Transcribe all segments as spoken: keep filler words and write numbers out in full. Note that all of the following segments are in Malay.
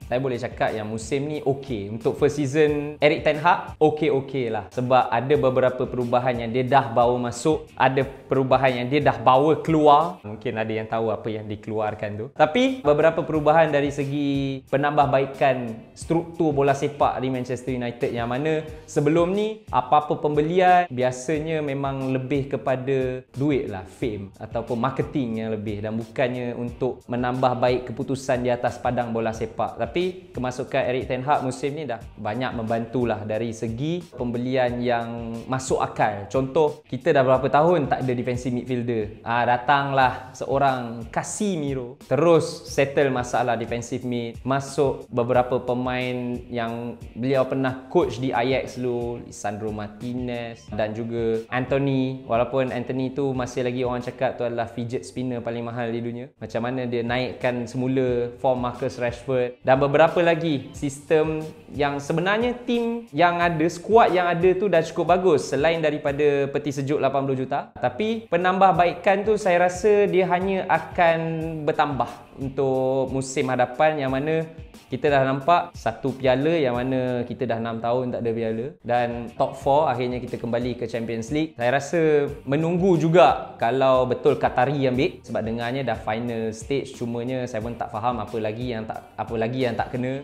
Saya boleh cakap yang musim ni okey. Untuk first season Erik ten Hag, okey-okey lah. Sebab ada beberapa perubahan yang dia dah bawa masuk, ada perubahan yang dia dah bawa keluar. Mungkin ada yang tahu apa yang dikeluarkan tu. Tapi beberapa perubahan dari segi penambahbaikan struktur bola sepak di Manchester United, yang mana sebelum ni apa-apa pembelian biasanya memang lebih kepada duit lah, fame ataupun marketing yang lebih, dan bukannya untuk menambah baik keputusan di atas padang bola sepak. Tapi kemasukan Erik ten Hag musim ni dah banyak membantulah dari segi pembelian yang masuk akal. Contoh, kita dah berapa tahun tak ada defensive midfielder. Ah, datanglah seorang Casemiro, terus settle masalah defensive mid. Masuk beberapa pemain yang beliau pernah coach di Ajax dulu, Lisandro Martinez dan juga Anthony. Walaupun Anthony tu masih lagi orang cakap tu adalah fidget spinner paling mahal di dunia. Macam mana dia naikkan semula form Marcus Rashford dan beberapa lagi. Sistem yang sebenarnya tim yang ada, skuad yang ada tu dah cukup bagus selain daripada peti sejuk lapan puluh juta. Tapi penambahbaikan tu saya rasa dia hanya akan bertambah untuk musim hadapan, yang mana kita dah nampak satu piala yang mana kita dah enam tahun tak ada piala, dan top empat akhirnya kita kembali ke Champions League. Saya rasa menunggu juga kalau betul Qatari ambil, sebab dengarnya dah final stage, cumanya saya pun tak faham apa lagi yang tak apa lagi yang tak kena.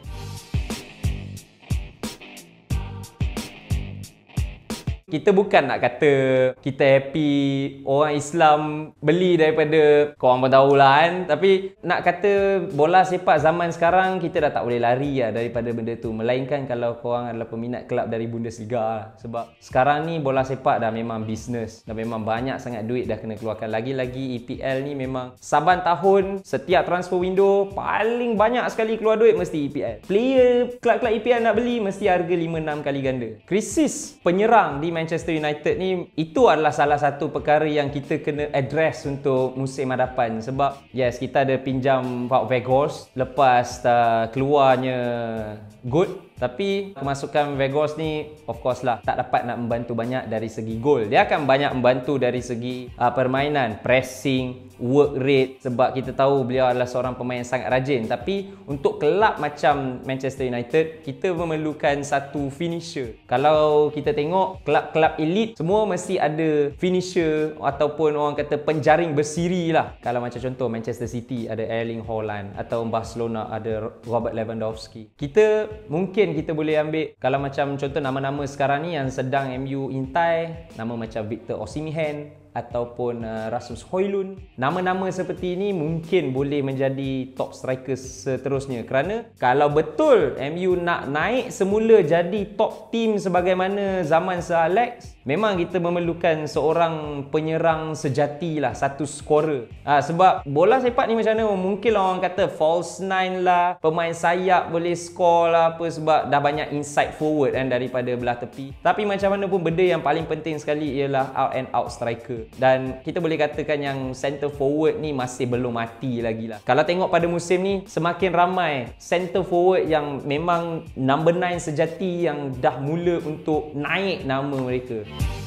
Kita bukan nak kata kita happy orang Islam beli daripada, korang pun tahulah kan. Tapi nak kata bola sepak zaman sekarang kita dah tak boleh lari lah daripada benda tu. Melainkan kalau korang adalah peminat kelab dari Bundesliga lah. Sebab sekarang ni bola sepak dah memang bisnes. Dah memang banyak sangat duit dah kena keluarkan. Lagi-lagi E P L ni memang saban tahun, setiap transfer window paling banyak sekali keluar duit mesti E P L. Player kelab-kelab E P L nak beli mesti harga lima enam kali ganda. Krisis penyerang di Manchester United ni, itu adalah salah satu perkara yang kita kena address untuk musim hadapan. Sebab yes, kita ada pinjam Wout Weghorst lepas uh, keluarnya Good. Tapi kemasukan Weghorst ni of course lah tak dapat nak membantu banyak dari segi gol. Dia akan banyak membantu dari segi uh, permainan, pressing, work rate, sebab kita tahu beliau adalah seorang pemain yang sangat rajin. Tapi untuk kelab macam Manchester United, kita memerlukan satu finisher. Kalau kita tengok kelab-kelab elite, semua mesti ada finisher ataupun orang kata penjaring bersiri lah. Kalau macam contoh Manchester City ada Erling Haaland, atau Barcelona ada Robert Lewandowski. Kita mungkin kita boleh ambil, kalau macam contoh nama-nama sekarang ni yang sedang M U intai, nama macam Victor Osimhen ataupun uh, Rasmus Højlund. Nama-nama seperti ini mungkin boleh menjadi top strikers seterusnya. Kerana kalau betul M U nak naik semula jadi top team sebagaimana zaman Sir Alex, memang kita memerlukan seorang penyerang sejati lah, satu scorer. Ha, sebab bola sepak ni macam mana, mungkin orang kata false nine lah, pemain sayap boleh score lah apa, sebab dah banyak inside forward kan daripada belah tepi. Tapi macam mana pun, benda yang paling penting sekali ialah out and out striker. Dan kita boleh katakan yang center forward ni masih belum mati lagi lah. Kalau tengok pada musim ni, semakin ramai center forward yang memang number nine sejati yang dah mula untuk naik nama mereka.